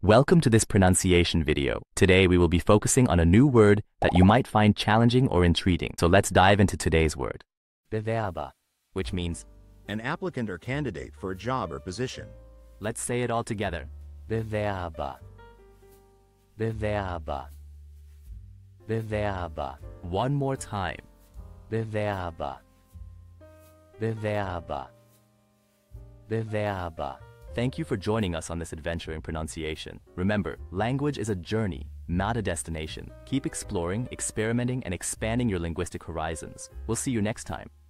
Welcome to this pronunciation video. Today we will be focusing on a new word that you might find challenging or intriguing. So let's dive into today's word. Bewerber, which means an applicant or candidate for a job or position. Let's say it all together. Bewerber. Bewerber. Bewerber. One more time. Bewerber. Bewerber. Bewerber. Thank you for joining us on this adventure in pronunciation. Remember, language is a journey, not a destination. Keep exploring, experimenting, and expanding your linguistic horizons. We'll see you next time.